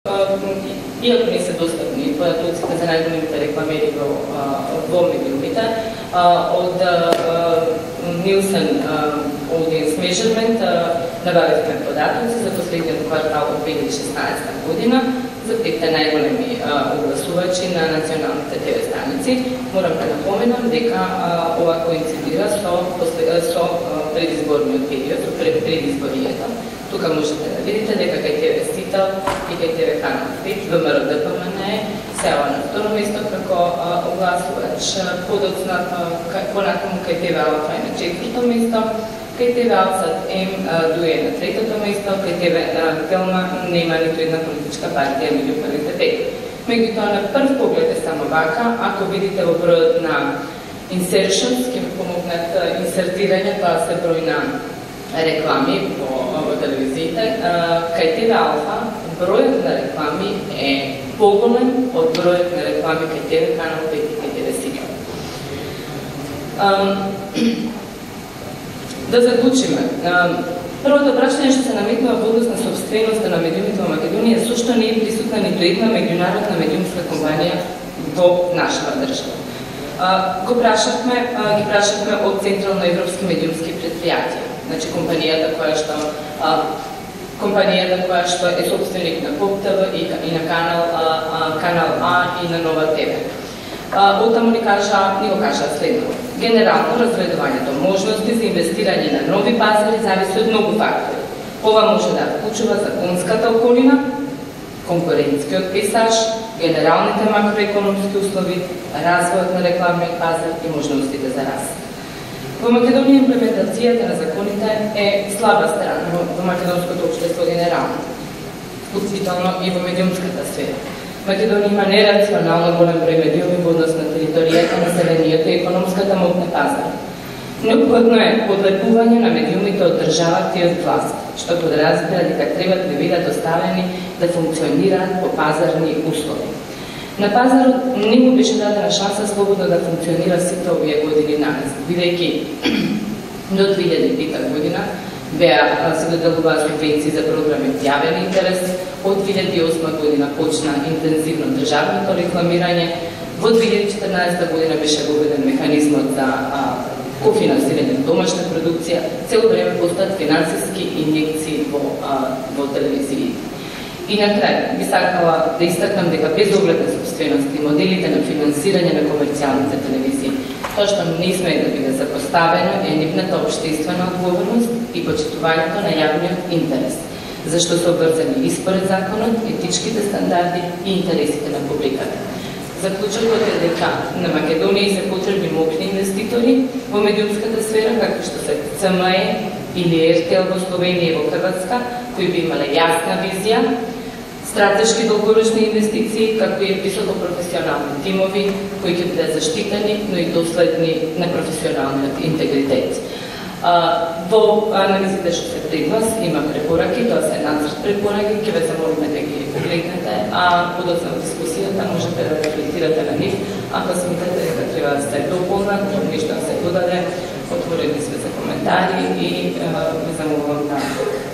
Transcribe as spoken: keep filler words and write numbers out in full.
Иако не се достапни поdatocите за најголемите рекламери во, во медиумите, од Nielsen Audience Measurement набавивме податоци за последниот квартал од две илјади и шеснаесетта година за петте најголеми огласувачи на националните ТВ станици. Морам да напоменам дека ова коинцидира со, со предизборниот период, предизборијата. Тука можете да видите дека кај ТВ Сител и кај ТВ Канал пет, ВМРО Д П М Н е сеа на второ место како огласувач, подоцнато понатаму кај ТВ Алфа е на четврто место, кај ТВ Алсат М Дуе на третото место, кај ТВ Телма нема ниту една политичка партија меѓу првите пет. Меѓутоа на прв поглед е само вака, ако видите во бројот на insertions, ќе ви помогнат инсертирање, тоа се број на реклами по телевизиите. Кај ТВ Алфа бројот на реклами е поголем од бројот на реклами кај ТВ Канал пет и кај ТВ Сител. Да заклучиме. Првото прашање што се наметнува во однос на собственоста на медиумите во Македонија, зошто не е присутна ниту една меѓународна медиумска компанија во нашата држава. Го прашавме, ги прашавме од централноевропски медиумски предпријатија. Значи компанијата која што компанијата која што е собственик на Поп ТВ и на Канал Канал А и на Нова ТВ. Оттаму ни кажа, ни го кажа следното. Генерално разгледувањето можности за инвестирање на нови пазари зависи од многу фактори. Ова може да вклучува законската околина, конкурентскиот пейзаж, генералните макроекономски услови, развојот на рекламниот пазар и можностите за раст. Во Македонија имплементацијата на законите е слаба страна во македонското општество генерално, вклучително и во медиумската сфера. Македонија има нерационално голем број медиуми во однос на територијата, населението и економската моќ на пазар. Неопходно е подлепување на медиумите од државата и од власт, што подразбира дека треба да бидат оставени да функционираат по пазарни услови. На пазарот не му беше дадена шанса слободно да функционира сите овие години наназад, бидејќи до две илјади и пета година беа се доделуваа субвенции за програми од јавен интерес, од две илјади и осма година почна интензивно државното рекламирање, во две илјади и четрнаесетта година беше воведен механизмот за кофинансирање на домашна продукција, цело време постаат финансиски инјекции во, во телевизиите. И на крај, би сакала да истакнам дека без оглед на собственост и моделите на финансирање на комерцијалните телевизии, тоа што не сме да биде запоставено е нивната општествена одговорност и почитувањето на јавниот интерес, зашто се обврзани и според законот, етичките стандарди и интересите на публиката. Заклучокот е дека на Македонија се потребни моќни инвеститори во медиумската сфера, како што се Ц М Е или Р Т Л во Словенија и во Хрватска, кои би имале јасна визија, стратешки долгорочни инвестиции, како и високопрофесионални тимови, кои ќе бидат заштитени, но и доследни на професионалниот интегритет. Во анализите што се пред вас има препораки, тоа се нацрт препораки, ќе ве замолиме да ги погледнете, а подоцна во дискусијата можете да рефлектирате на нив, ако смитате дека треба да се дополнат, нешто да се додаде, отворени сме за коментари и ве замолувам да